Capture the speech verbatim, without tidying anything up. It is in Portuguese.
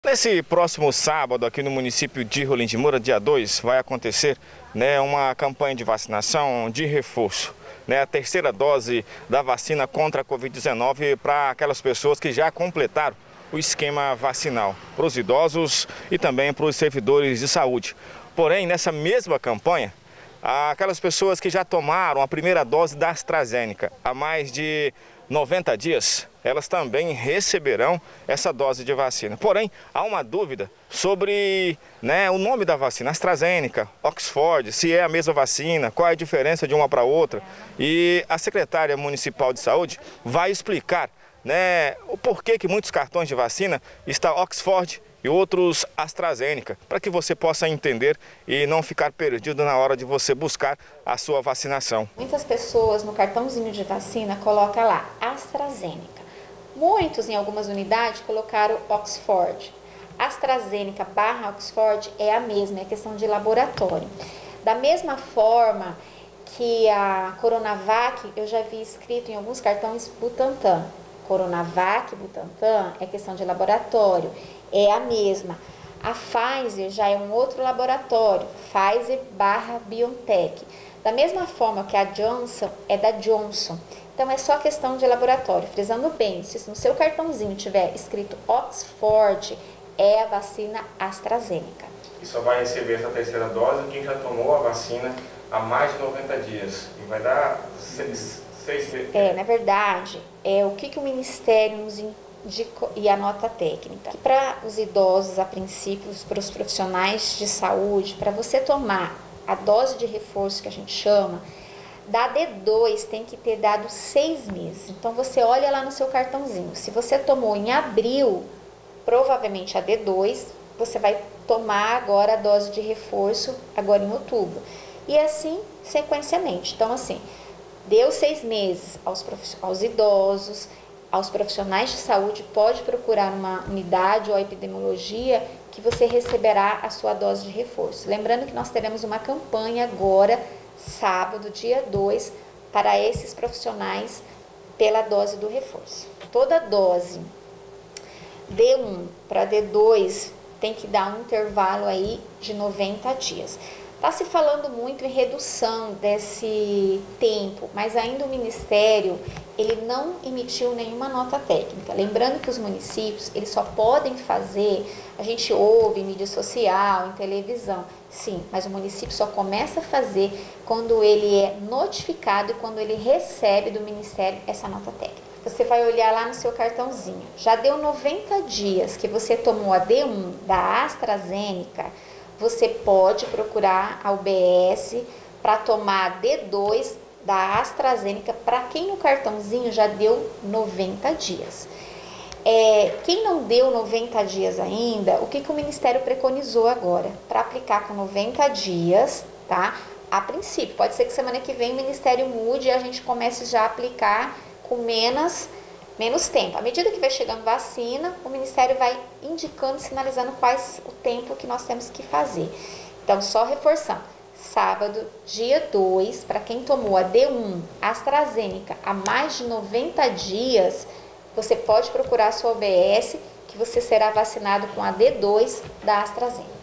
Nesse próximo sábado, aqui no município de Rolim de Moura, dia dois, vai acontecer né, uma campanha de vacinação de reforço. Né, a terceira dose da vacina contra a Covid dezenove para aquelas pessoas que já completaram o esquema vacinal, para os idosos e também para os servidores de saúde. Porém, nessa mesma campanha, aquelas pessoas que já tomaram a primeira dose da AstraZeneca há mais de noventa dias, elas também receberão essa dose de vacina. Porém, há uma dúvida sobre né, o nome da vacina, AstraZeneca, Oxford, se é a mesma vacina, qual é a diferença de uma para outra. E a secretária municipal de saúde vai explicar né, o porquê que muitos cartões de vacina estão Oxford e outros AstraZeneca, para que você possa entender e não ficar perdido na hora de você buscar a sua vacinação. Muitas pessoas no cartãozinho de vacina colocam lá AstraZeneca. Muitos em algumas unidades colocaram Oxford. AstraZeneca barra Oxford é a mesma, é questão de laboratório. Da mesma forma que a Coronavac, eu já vi escrito em alguns cartões Butantan. Coronavac, Butantan é questão de laboratório, é a mesma. A Pfizer já é um outro laboratório, Pfizer barra BioNTech. Da mesma forma que a Johnson é da Johnson. Então é só questão de laboratório. Frisando bem, se no seu cartãozinho tiver escrito Oxford, é a vacina AstraZeneca. E só vai receber essa terceira dose quem já tomou a vacina há mais de noventa dias. E vai dar seis, seis meses. É, na verdade, é o que, que o Ministério nos indicou e a nota técnica. Para os idosos, a princípio, para os profissionais de saúde, para você tomar a dose de reforço que a gente chama, da D dois tem que ter dado seis meses. Então você olha lá no seu cartãozinho. Se você tomou em abril, provavelmente a D dois, você vai tomar agora a dose de reforço agora em outubro. E assim, sequencialmente. Então assim, deu seis meses aos, aos idosos, aos profissionais de saúde, pode procurar uma unidade ou a epidemiologia que você receberá a sua dose de reforço. Lembrando que nós teremos uma campanha agora, sábado, dia dois, para esses profissionais pela dose do reforço. Toda dose D um para D dois tem que dar um intervalo aí de noventa dias. Está se falando muito em redução desse tempo, mas ainda o Ministério ele não emitiu nenhuma nota técnica. Lembrando que os municípios eles só podem fazer, a gente ouve em mídia social, em televisão, sim, mas o município só começa a fazer quando ele é notificado e quando ele recebe do Ministério essa nota técnica. Você vai olhar lá no seu cartãozinho, já deu noventa dias que você tomou a D um da AstraZeneca, você pode procurar a U B S para tomar a D dois da AstraZeneca para quem no cartãozinho já deu noventa dias. É, quem não deu noventa dias ainda, o que, que o Ministério preconizou agora? Para aplicar com noventa dias, tá? A princípio, pode ser que semana que vem o Ministério mude e a gente comece já a aplicar com menos, menos tempo. À medida que vai chegando vacina, o Ministério vai indicando, sinalizando quais o tempo que nós temos que fazer. Então, só reforçando, sábado, dia dois, para quem tomou a D um AstraZeneca há mais de noventa dias, você pode procurar a sua U B S, que você será vacinado com a D dois da AstraZeneca.